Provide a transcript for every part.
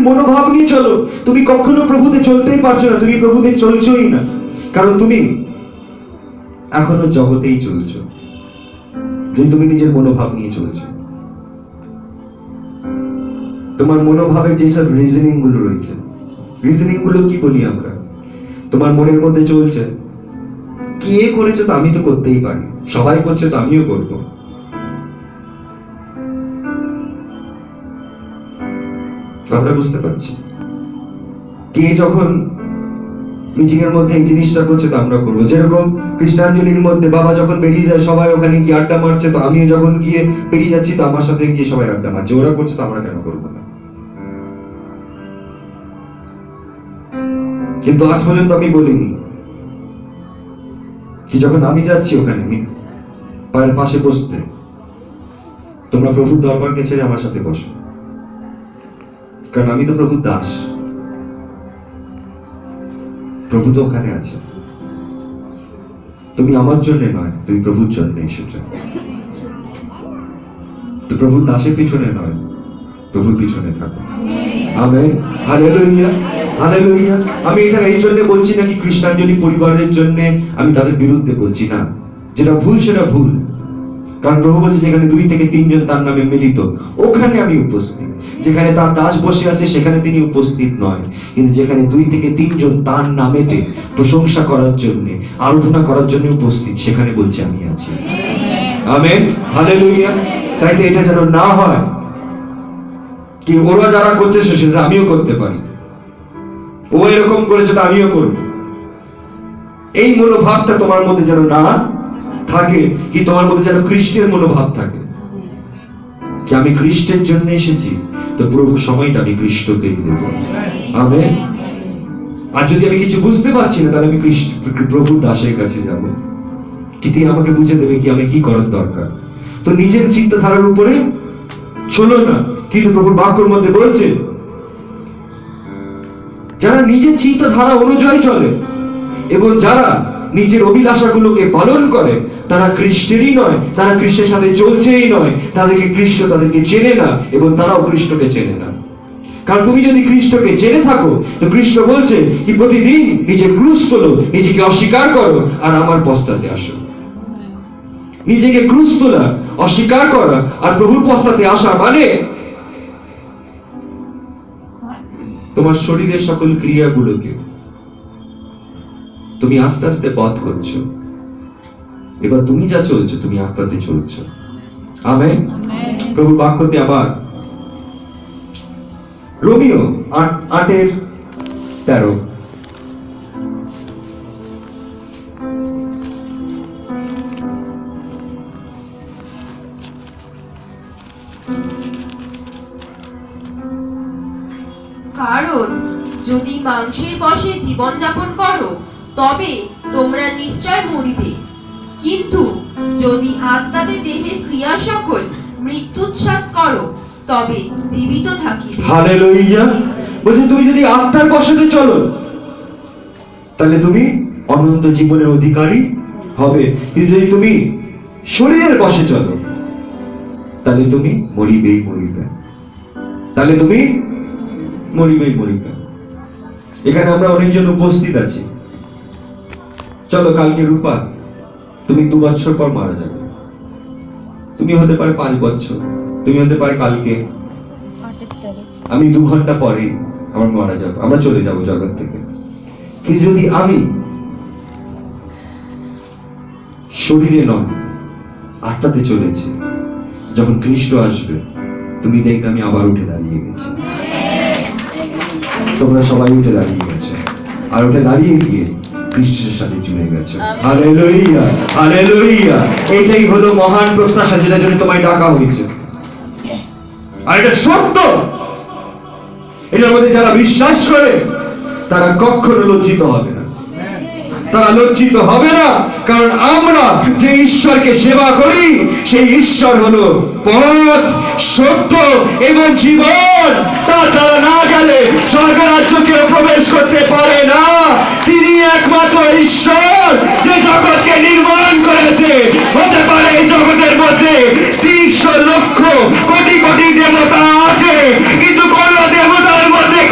মনোভাব নিয়ে চলো, তুমি কখনো প্রভুতে চলতেই পারছো না, তুমি প্রভুতে চলছোই না, কারণ তুমি এখনো জগতেই চলছো, যদি তুমি নিজের মনোভাব নিয়ে চলছো। তোমার মনোভাবে যেসব রিজনিং গুলো রয়েছে, রিজনিং গুলো কি বলি আমরা, তোমার মনের মধ্যে চলছে কে করেছে তো আমি তো করতেই পারি, সবাই করছে তো আমিও করবো। আমরা বুঝতে পারছি কে যখন মিটিং এর মধ্যে এই জিনিসটা করছে তো আমরা করবো। যেরকম খ্রিস্টানজলির মধ্যে বাবা যখন বেরিয়ে যায় সবাই ওখানে গিয়ে আড্ডা মারছে, তো আমিও যখন গিয়ে বেরিয়ে যাচ্ছি তো আমার সাথে গিয়ে সবাই আড্ডা মারছে, ওরা করছে তো আমরা কেন করবো না। কিন্তু আজ পর্যন্ত আমি বলিনি কি যখন আমি যাচ্ছি ওখানে পায়ের পাশে বসতে, তোমরা প্রভুর দরবারকে ছেড়ে আমার সাথে বসো, কারণ আমি তো প্রভুর দাস, প্রভু তো ওখানে আছে। তুমি আমার জন্য নয়, তুমি প্রভুর জন্য এসেছো। তো প্রভুর দাসের পিছনে নয়, প্রভুর পিছনে থাকো। Amen, hallelujah, hallelujah. আমি এটা এই জন্য বলছি না কি খ্রিস্টানজলি পরিবারের জন্য আমি তাদের বিরুদ্ধে বলছি না, যেটা ভুল সেটা ভুল, কারণ প্রভু বলছে যেখানে 2 থেকে 3 জন তার নামে মিলিত ওখানে আমি উপস্থিত। যেখানে তার দাস বসে আছে সেখানে তিনি উপস্থিত নয়, কিন্তু যেখানে 2 থেকে 3 জন তার নামেতে প্রশংসা করার জন্য, আরাধনা করার জন্য উপস্থিত, সেখানে বলছে আমি আছি। Amen, hallelujah. তাই তো এটা যেন না হয় কি ওরা যারা করছে সেটা আমিও করতে পারি, ও এরকম করেছে তো আমিও করব, এই মনোভাবটা তোমার মধ্যে যেন না থাকে। কি তোমার মধ্যে যেন খ্রিস্টের মনোভাব থাকে কি আমি খ্রিস্টের জন্য এসেছি, তো প্রভু সময়টা আমি খ্রিস্টকেই দেব। আমেন। আর যদি আমি কিছু বুঝতে পারছি না তাহলে আমি প্রভু দাসের কাছে যাব, কি তিনি আমাকে বুঝে দেবে কি আমি কি করার দরকার। তো নিজের চিন্তাধারার উপরে চলো না, কিন্তু প্রভুর বাক্যের মধ্যে বলছে যারা নিজের চিন্তাধারা অনুযায়ী চলে এবং যারা নিজের অভিলাষাগুলোকে পালন করে তারা খ্রিস্টেরই নয়, তারা খ্রিস্টের সাথে চলছেই নয়, তাদেরকে খ্রিস্ট তাদেরকে চেনে না এবং তারাও খ্রিস্টকে চেনে না। কারণ তুমি যদি খ্রিস্টকে জেনে থাকো তো খ্রিস্ট বলছে কি প্রতিদিন নিজের ক্রুশ তোলো, নিজেকে অস্বীকার করো আর আমার পশ্চাতে আসো। নিজেকে ক্রুশ তোলা, অস্বীকার করা আর প্রভুর পশ্চাতে আসা মানে তোমার শরীরের সকল ক্রিয়াগুলোকে তুমি আস্তে আস্তে বধ করছো। এবার তুমি যা চলছো তুমি আত্মাতে চলছো। আমেন। প্রভুর বাক্যতে আবার রোমিও 8:13 কারণ যদি মাংসের বশে জীবনযাপন করো তবে তোমরা নিশ্চয় মরিবে, কিন্তু যদি আত্মাতে দেহের ক্রিয়া সকল মৃত্যুচ্ছাদ করো তবে জীবিত থাকিবে। হালেলুয়া। বলছে তুমি যদি আত্মার বশে চলো তাহলে তুমি অনন্ত জীবনের অধিকারী হবে, কিন্তু যদি তুমি শরীরের বশে চলো তাহলে তুমি মরিবেই মরিবে, তাহলে তুমি মরিবেই মরিবে। এখানে আমরা অনেকজন উপস্থিত আছি, চলো কালকে রূপা তুমি 2 বছর পর মারা যাবে, তুমি হতে পারে 5 বছর, তুমি হতে পারে কালকে, আমি 2 ঘন্টা পরে আমার মারা যাবে, আমরা চলে যাব জগৎ থেকে। কিন্তু যদি আমি শরীরে নয় আত্মাতে চলেছি, যখন খ্রিস্ট আসবে তুমি দেখবে আমি আবার উঠে দাঁড়িয়ে গেছি, তোমরা সবাই উঠে দাঁড়িয়ে গেছে আর উঠে দাঁড়িয়ে গিয়ে খ্রিস্টের সাথে জুড়ে গেছে। Hallelujah, hallelujah. এটাই হলো মহান প্রত্যাশা যেটার জন্য তোমায় ডাকা হয়েছে, আর এটা সত্য। এটার মধ্যে যারা বিশ্বাস করে তারা কখনো লজ্জিত হবে না, তারা লজ্জিত হবে না, কারণ আমরা যে ঈশ্বরকে সেবা করি সেই ঈশ্বর হলো পথ, সত্য এবং জীবন। তারা না গেলে স্বর্গ রাজ্যে কেউ প্রবেশ করতে পারে না। তিনি একমাত্র ঈশ্বর যে জগৎকে নির্মাণ করেছে। হতে পারে এই জগতের মধ্যে 300 লক্ষ কোটি কোটি দেবতা আছে, কিন্তু কোন দেবতার মধ্যে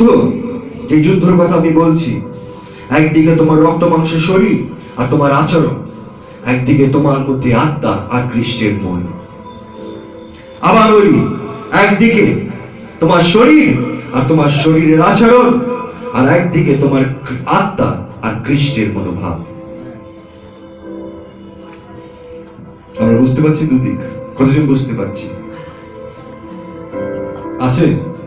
যুদ্ধ, যে যুদ্ধের কথা আমি বলছি, একদিকে তোমার রক্ত মাংসের শরীর আর তোমার আচরণ, একদিকে তোমার মধ্যে আত্মা আর খ্রিস্টের মন। আবার বলি, একদিকে তোমার শরীর আর তোমার শরীরের আচরণ, আর একদিকে তোমার আত্মা আর খ্রিস্টের মনোভাব। আমরা বুঝতে পারছি দুদিক? কতজন বুঝতে পারছি? আছে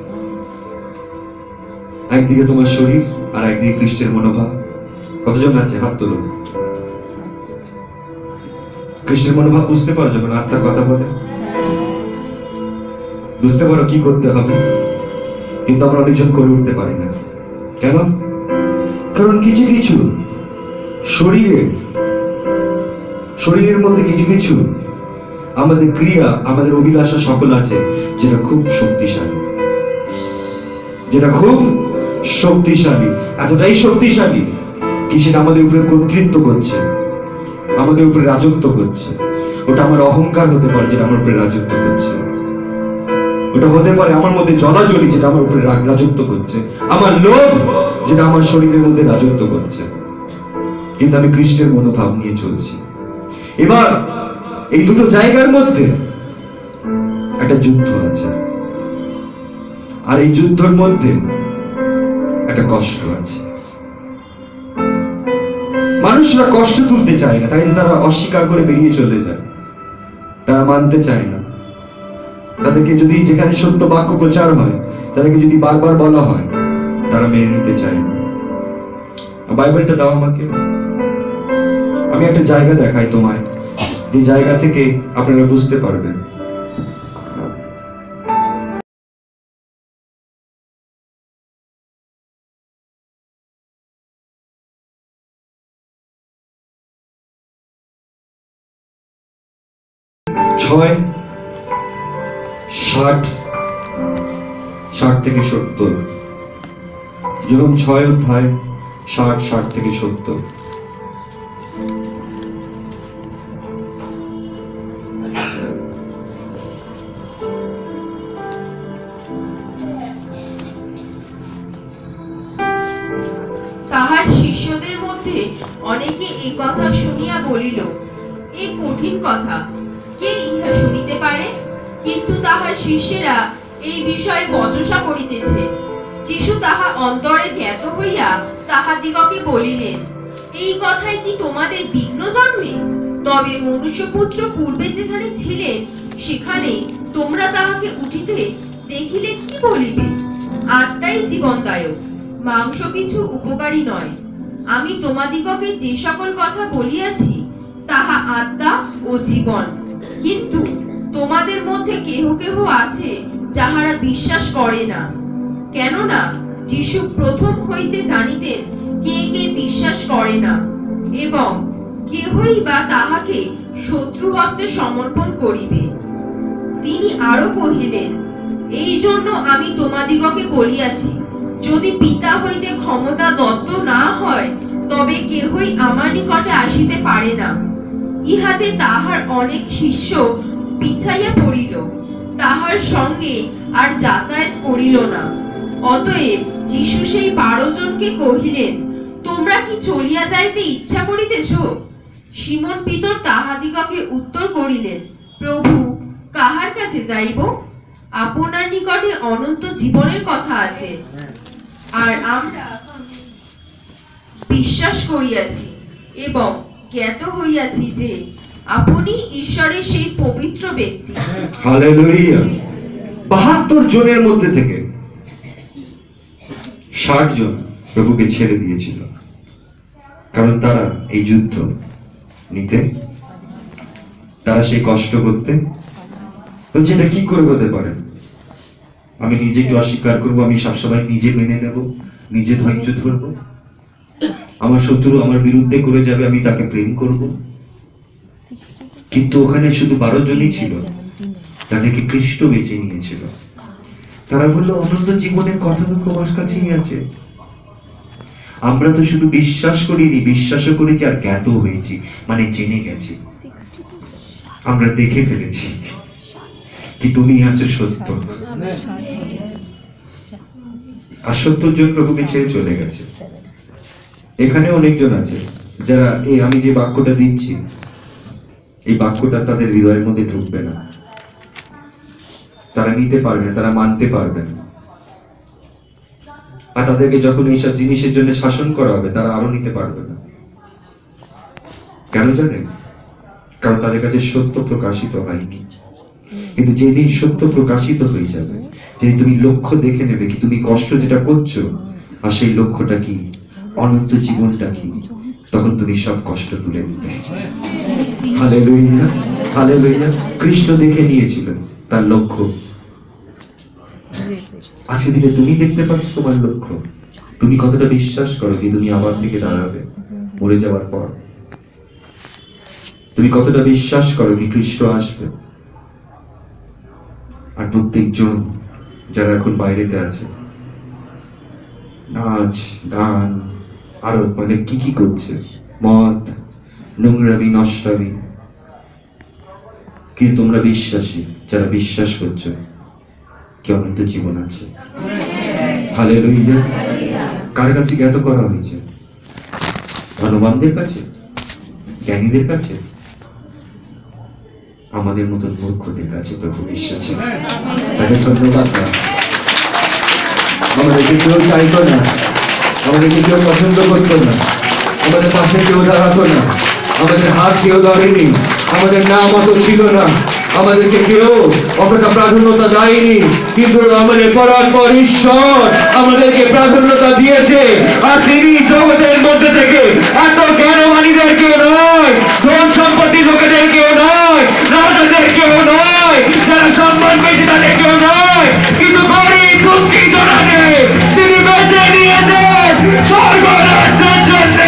একদিকে তোমার শরীর আর একদিকে খ্রিস্টের মনোভাব। কতজন আছে? হাত তোলো। খ্রিস্টের মনোভাব বুঝতে পারো যখন আত্মার কথা বলে? বুঝতে পারো কি করতে হবে? কিন্তু আমরা অনেকজন করে উঠতে পারি না। কেন? কারণ কিছু কিছু শরীরের মধ্যে কিছু কিছু আমাদের ক্রিয়া, আমাদের অভিলাষা সকল আছে, যেটা খুব শক্তিশালী, এতটাই শক্তিশালী কি সেটা আমাদের উপরে কর্তৃত্ব করছে, আমাদের উপরে রাজত্ব করছে। ওটা আমার অহংকার হতে পারে, যেটা আমার উপরে রাজত্ব করছে। ওটা হতে পারে আমার মধ্যে জলাজলি, যেটা আমার উপরে রাজত্ব করছে। আমার লোভ, যেটা আমার শরীরের মধ্যে রাজত্ব করছে। কিন্তু আমি খ্রিস্টের মনোভাব নিয়ে চলছি। এবার এই দুটো জায়গার মধ্যে একটা যুদ্ধ আছে, আর এই যুদ্ধের মধ্যে একটা কষ্ট আছে। মানুষরা কষ্ট তুলতে চায় না, তাই তারা অস্বীকার করে বেরিয়ে চলে যায়। তারা মানতে চায় না। তাদেরকে যদি যেখানে সত্য বাক্য প্রচার হয়, তাদেরকে যদি বারবার বলা হয়, তারা মেনে নিতে চায় না। বাইবেলটা দাও আমাকে, আমি একটা জায়গা দেখাই তোমায়, যে জায়গা থেকে আপনারা বুঝতে পারবেন। ছয় 60 থেকে 70, যেরকম 6 অধ্যায় 60 থেকে 70। তাহার শিষ্যদের মধ্যে অনেকে এই কথা শুনিয়া বলিল, এই কঠিন কথা, কে ইহা শুনিতে পারে? কিন্তু তাহার শিষ্যেরা এই বিষয়ে বচসা করিতেছে। যিশু তাহা অন্তরে জ্ঞাত হইয়া তাহাদিগকে বলিলেন, এই কথায় কি তোমাদের বিঘ্ন জন্মে? তবে মনুষ্যপুত্র পূর্বে যেখানে ছিলেন, সেখানে তোমরা তাহাকে উঠিতে দেখিলে কি বলিবে? আত্মাই জীবনদায়ক, মাংস কিছু উপকারী নয়। আমি তোমাদিগকে যে সকল কথা বলিয়াছি, তাহা আত্মা ও জীবন। কিন্তু তোমাদের মধ্যে কেহ কেহ আছে, যাহারা বিশ্বাস করে না। কেননা যিশু প্রথম হইতে জানিতেন কে কে বিশ্বাস করে না, এবং কেহই বা তাহাকে শত্রু হস্তে সমর্পণ করিবে। তিনি আরো কহিলেন, এই জন্য আমি তোমাদিগকে বলিয়াছি, যদি পিতা হইতে ক্ষমতা দত্ত না হয়, তবে কেহই আমার নিকটে আসিতে পারে না। ইহাতে তাহার অনেক শিষ্য পিছাইয়া পড়িল, তাহার সঙ্গে আর যাতায়াত করিল না। অতএব যিশু সেই 12 জনকে কহিলেন, তোমরা কি চলিয়া যাইতে ইচ্ছা করিতেছ? সিমন পিতর তাহাদিগকে উত্তর করিলেন, প্রভু, কাহার কাছে যাইব? আপনার নিকটে অনন্ত জীবনের কথা আছে, আর আমরা বিশ্বাস করিয়াছি এবং জ্ঞাত হইয়াছি যে আপনি ঈশ্বরের সেই পবিত্র ব্যক্তি। হালেলুয়া। 72 জনের মধ্যে থেকে 60 জন প্রভুকে ছেড়ে দিয়েছিল, কারণ তারা এই যুদ্ধ নিতে, তারা সেই কষ্ট করতে। বলছে, এটা কি করে হতে পারে? আমি নিজেকে অস্বীকার করবো, আমি সবসময় নিজে মেনে নেব, নিজে ধৈর্য ধরবো, আমার শত্রু আমার বিরুদ্ধে করে যাবে, আমি তাকে প্রেম করব। কিন্তু ওখানে শুধু 12 জনই ছিল, তাদেরকে খ্রিস্ট বেছে নিয়েছিল। তারা বললো, অনন্ত জীবনের কথা তো তোমার কাছেই আছে। আমরা তো শুধু বিশ্বাস করিনি, বিশ্বাসও করেছি আর জ্ঞাত হয়েছি, মানে জেনে গেছি, আমরা দেখে ফেলেছি কি তুমি আছো সত্য। আর 70 জন প্রভুকে ছেড়ে চলে গেছে। এখানে অনেকজন আছে যারা এই আমি যে বাক্যটা দিচ্ছি, এই বাক্যটা তাদের হৃদয়ের মধ্যে ঢুকবে না, তারা নিতে পারবে না, তারা মানতে পারবে না। আর তাদেরকে যখন এইসব জিনিসের জন্য শাসন করা হবে, তারা আরো নিতে পারবে না। কেন জানেন? কারণ তাদের কাছে সত্য প্রকাশিত হয়নি। কিন্তু যেদিন সত্য প্রকাশিত হয়ে যাবে, যে তুমি লক্ষ্য দেখে নেবে কি তুমি কষ্ট যেটা করছো আর সেই লক্ষ্যটা কি, অনন্ত জীবনটা কি, তখন তুমি সব কষ্ট তুলে নিবে। Hallelujah, hallelujah. কৃষ্ণ দেখে নিয়েছিলেন তার লক্ষ্য। আজকে দিনে তুমি দেখতে পাচ্ছ তোমার লক্ষ্য। তুমি কতটা বিশ্বাস করো কি তুমি আবার থেকে দাঁড়াবে মরে যাওয়ার পর? তুমি কতটা বিশ্বাস করো কি খ্রিস্ট আসবে? আর প্রত্যেকজন যারা এখন বাইরেতে আছে, নাচ গান আরো মানে কি করছে, মদ, নোংরামি, নষ্টামি, কিন্তু তোমরা বিশ্বাসী যারা বিশ্বাস করছো কি অনন্ত জীবন আছে। হালেলুয়া। কার কাছে জ্ঞাত করা হয়েছে? ধনবানদের কাছে, জ্ঞানীদের কাছে, আমাদের মতন মূর্খদের কাছে প্রভু বিশ্বাস। তাকে ধন্যবাদ না। আমাদেরকে কেউ চাইতো না, আমাদেরকে কেউ পছন্দ করতো না, আমাদের পাশে কেউ দাঁড়াতো না, আমাদের হাত কেউ ধরেনি, আমাদের নাম অত ছিল না, আমাদেরকে কেউ অতটা প্রাধান্যতা দেয়নি, কিন্তু আমাদের পরাৎপর ঈশ্বর আমাদেরকে প্রাধান্যতা দিয়েছে। আর তিনি জগতের মধ্যে থেকে এত জ্ঞানবানীদের কেউ নয়, ধন সম্পত্তি লোকেদের কেউ নয়, রাজাদের কেউ নয়, যারা সম্মান পেয়েছে তাদের কেউ নয়, কিন্তু গরিব দুঃখী জনাকে তিনি বেছে নিয়েছেন স্বর্গ রাজ্যের জন্যে।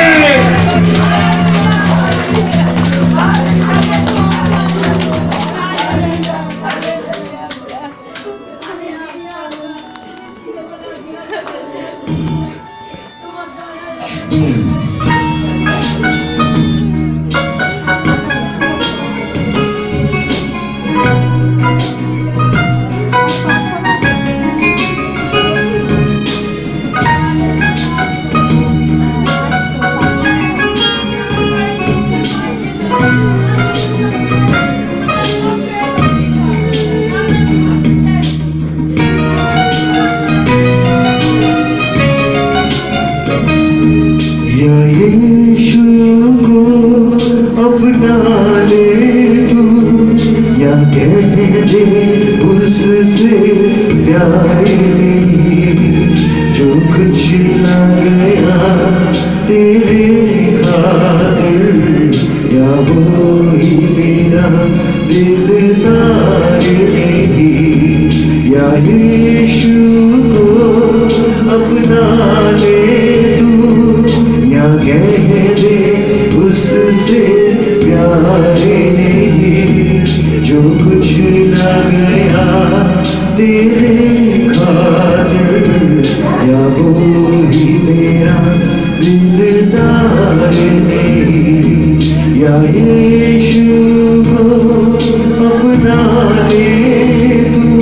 जो कुछ ना गया तेरे खातिर, या वो ही मेरा दिलदार नहीं, या यीशु को अपना ले तू, या कह दे उससे प्यार नहीं, जो कुछ ना गया तेरे खातिर, या वो ही मेरा दिलदार नहीं, या यीशु को अपना ले तू।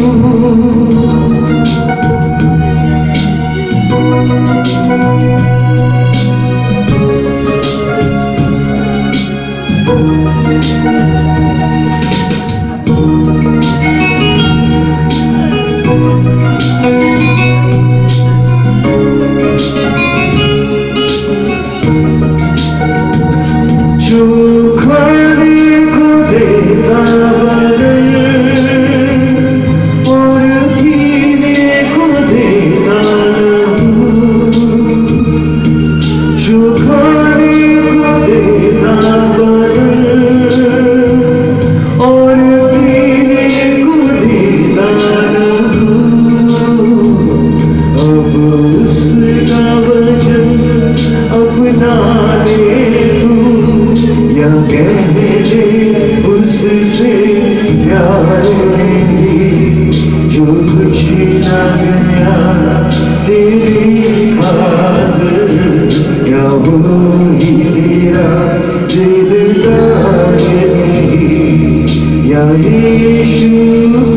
जो कुछ ना गया तेरी खातिर, या वो ही तेरा दिलदार नहीं, या यीशु